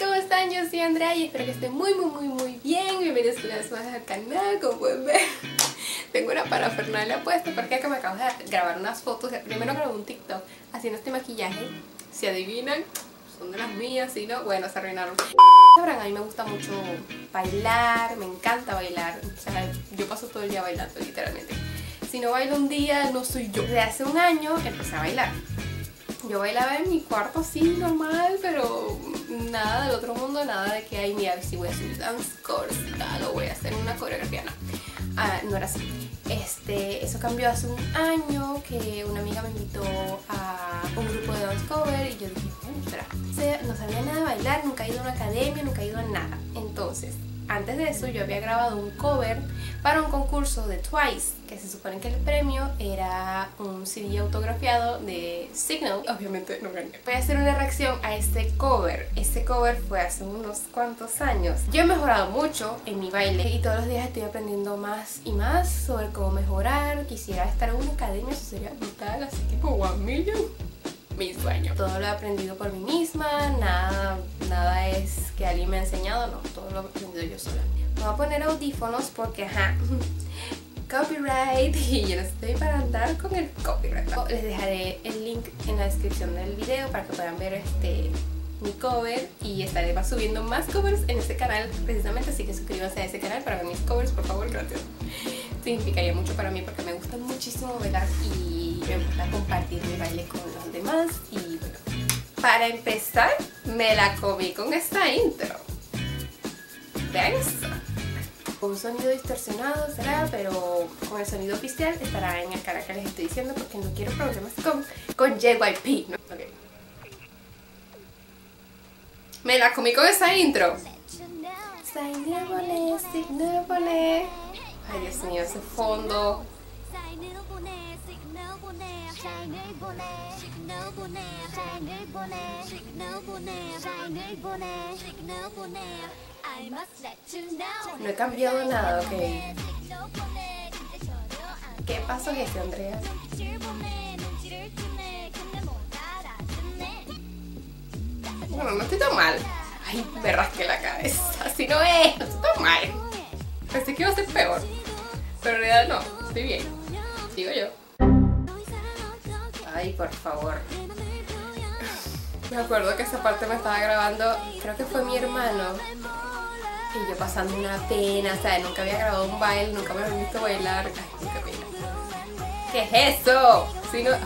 ¿cómo están? Yo soy Andrea y espero que estén muy bien. Bienvenidos una vez más al canal. Como pueden ver, tengo una parafernalia puesta porque acá me acabo de grabar unas fotos. Primero grabé un TikTok haciendo este maquillaje. Si adivinan, son de las mías. Si no, bueno, se arruinaron. Sabrán, a mí me gusta mucho bailar, me encanta bailar. O sea, yo paso todo el día bailando, literalmente. Si no bailo un día, no soy yo. Desde hace un año empecé a bailar. Yo bailaba en mi cuarto, sí, normal, pero nada del otro mundo, nada de que, ay, mira, si voy a subir dance course, tal, o voy a hacer una coreografía, no. No era así. Eso cambió hace un año, que una amiga me invitó a un grupo de dance cover y yo dije, bueno, espera, no sabía nada de bailar, nunca he ido a una academia, nunca he ido a nada. Entonces, antes de eso yo había grabado un cover para un concurso de Twice, que se supone que el premio era un CD autografiado de Signal. Obviamente no gané. Voy a hacer una reacción a este cover. Este cover fue hace unos cuantos años. Yo he mejorado mucho en mi baile y todos los días estoy aprendiendo más y más sobre cómo mejorar. Quisiera estar en una academia, eso sería brutal, así que como 1 million. Mi sueño. Todo lo he aprendido por mí misma, nada es que alguien me ha enseñado, no, todo lo he aprendido yo sola. Me voy a poner audífonos porque, copyright, y yo no estoy para andar con el copyright. Les dejaré el link en la descripción del video para que puedan ver mi cover, y estaré subiendo más covers en este canal precisamente, así que suscríbanse a ese canal para ver mis covers, por favor, gracias. Significaría mucho para mí porque me gusta muchísimo bailar y me gusta compartir mi baile con los demás. Y bueno, para empezar, me la comí con esta intro. Vean esto. Un sonido distorsionado será, pero con el sonido oficial estará en el canal que les estoy diciendo porque no quiero problemas con JYP, ¿no? Okay. Me la comí con esa intro. Ay, Dios mío, ese fondo. No he cambiado nada, ok. ¿Qué paso es ese, Andrea? Bueno, no estoy tan mal. Ay, me rasqué la cabeza. Así no es, no estoy tan mal. Pensé que iba a ser peor, pero en realidad no, estoy bien. Digo yo. Ay, por favor. Me acuerdo que esa parte me estaba grabando, creo que fue mi hermano. Y yo pasando una pena, o sea, nunca había grabado un baile, nunca me había visto bailar. Ay, qué pena. ¿Qué es eso? Si no...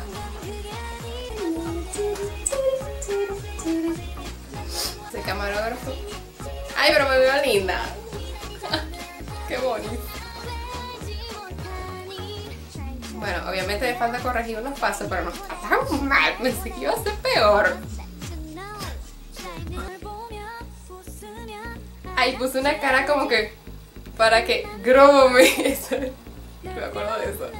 Soy camarógrafo. Ay, pero me veo linda. Qué bonito. Bueno, obviamente me falta corregir unos pasos, pero no está tan mal. Pensé que iba a ser peor. Ahí puse una cara como que para que gróbame. Me acuerdo de eso.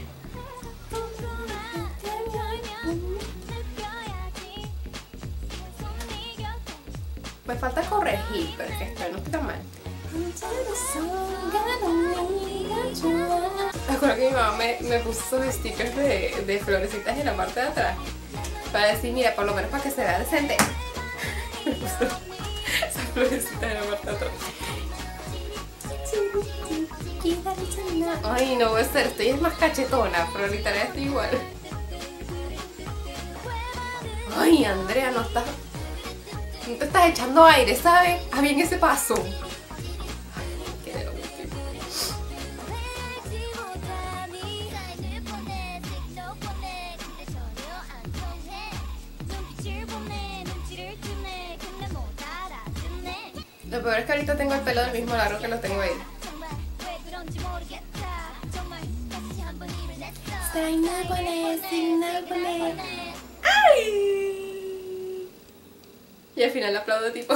Me falta corregir, pero es que esto no está tan mal. Me acuerdo que mi mamá me puso esos stickers de florecitas en la parte de atrás para decir, mira, por lo menos para que se vea decente. Me puso esas florecitas en la parte de atrás. Ay, no voy a ser, estoy más cachetona, pero literal estoy igual. Ay, Andrea, no te estás echando aire, ¿sabes? Haz bien ese paso. Lo peor es que ahorita tengo el pelo del mismo largo que lo tengo ahí. ¡Ay! Y al final le aplaudo tipo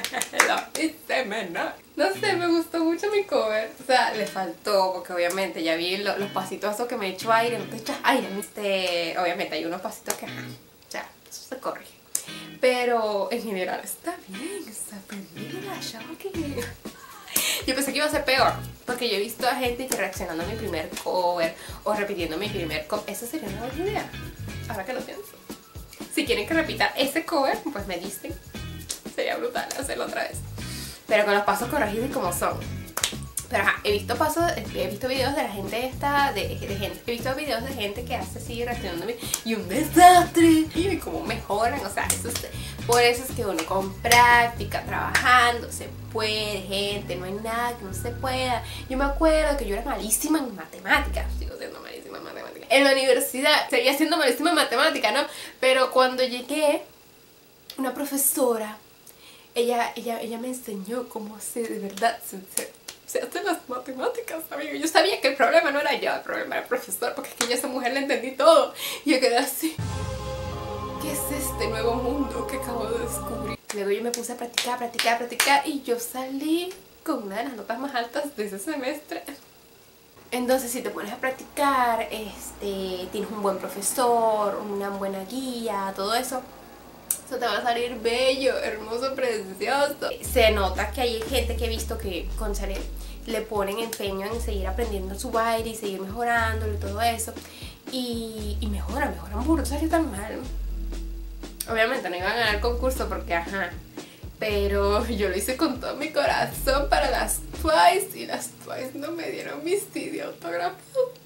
no sé, me gustó mucho mi cover. O sea, le faltó, porque obviamente ya vi los pasitos esos que me he hecho aire. No te echas aire. Obviamente hay unos pasitos que ya, eso se corrige. Pero en general está bien, está pendiente, shocking. Yo pensé que iba a ser peor, porque yo he visto a gente que reaccionando a mi primer cover o repitiendo mi primer cover. Eso sería una buena idea, ahora que lo pienso. Si quieren que repita ese cover, pues me dicen. Sería brutal hacerlo otra vez. Pero con los pasos corregidos y como son. Pero ajá, he visto videos de la gente esta, he visto videos de gente que hace así reaccionando y un desastre. Y cómo mejoran, o sea, por eso es que uno con práctica, trabajando, se puede, gente, no hay nada que no se pueda. Yo me acuerdo que yo era malísima en matemáticas, sigo siendo malísima en matemáticas. En la universidad seguía siendo malísima en matemáticas, ¿no? Pero cuando llegué, una profesora, ella me enseñó cómo de verdad se hacen las matemáticas, amigo. Yo sabía que el problema no era yo, el problema era el profesor, porque es que yo a esa mujer le entendí todo. Y yo quedé así, ¿qué es este nuevo mundo que acabo de descubrir? Luego yo me puse a practicar y yo salí con una de las notas más altas de ese semestre. Entonces si te pones a practicar, tienes un buen profesor, una buena guía, todo eso, eso te va a salir bello, hermoso, precioso. Se nota que hay gente que he visto que le ponen empeño en seguir aprendiendo su baile y seguir mejorándolo y todo eso. Y mejoran burro, salió tan mal. Obviamente no iban a ganar concurso porque ajá. Pero yo lo hice con todo mi corazón para las Twice y las Twice no me dieron mis CD autógrafos.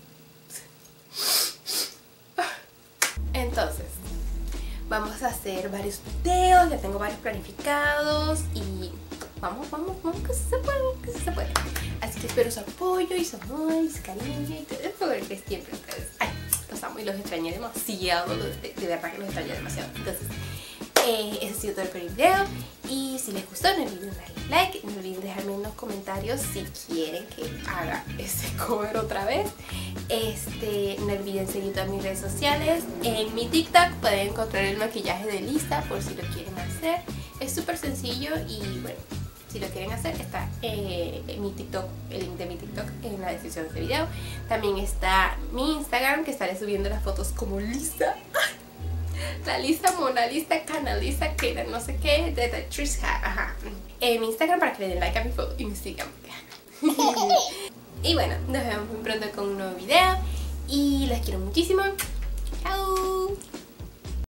Entonces, vamos a hacer varios videos, ya tengo varios planificados y vamos, que sí se puede, Así que espero su apoyo y su amor y su cariño y todo eso que siempre ustedes. Ay, los amo y los extrañé demasiado, de verdad que los extrañé demasiado. Entonces, ese ha sido todo el primer video y si les gustó no olviden darle like, no olviden dejarme en los comentarios si quieren que haga ese cover otra vez. No olviden seguir todas mis redes sociales. En mi TikTok pueden encontrar el maquillaje de Lisa por si lo quieren hacer. Es súper sencillo y bueno, si lo quieren hacer está en mi TikTok, el link de mi TikTok en la descripción de este video. También está mi Instagram que estaré subiendo las fotos como Lisa. La Lisa, Mona Lisa, Canalisa, que no sé qué, de The Trish Hat, ajá. En mi Instagram para que le den like a mi foto y me sigan. Y bueno, nos vemos muy pronto con un nuevo video y les quiero muchísimo. Chao.